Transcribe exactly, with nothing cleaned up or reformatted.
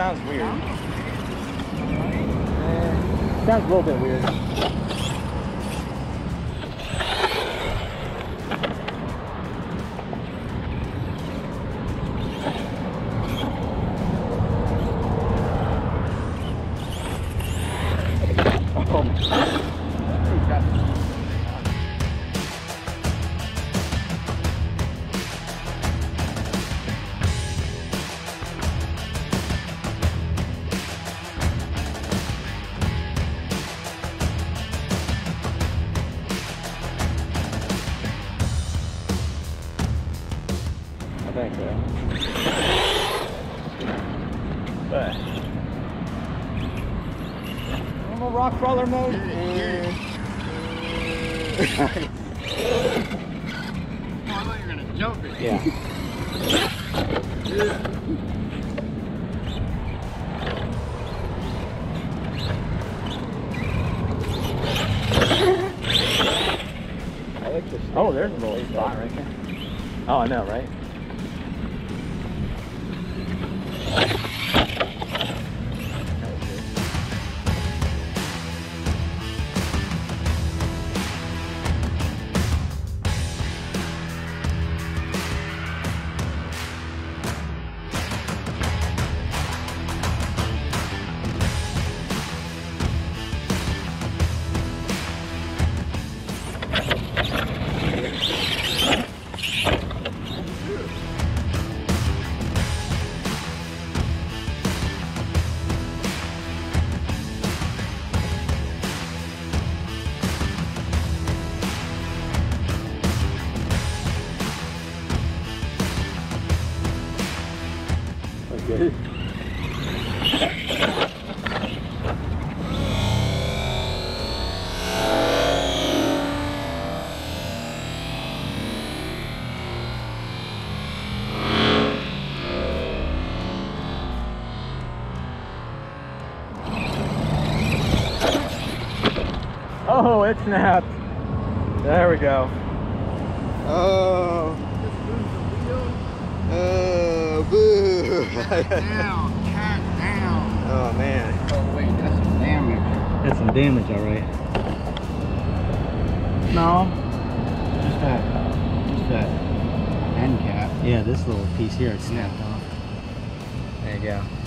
sounds weird. Uh, sounds a little bit weird. I think so. But I'm a rock crawler mode. I thought you were gonna jump it. Yeah. I like this. Oh, there's a little spot right there. Oh, I know, right? Good. Oh, it snapped. There we go. Oh. Oh, boo. Cat down, cat down. Oh man. Oh wait, that's some damage. That's some damage, all right. No. Just that, just that end cap. Yeah, this little piece here is snapped off. There you go.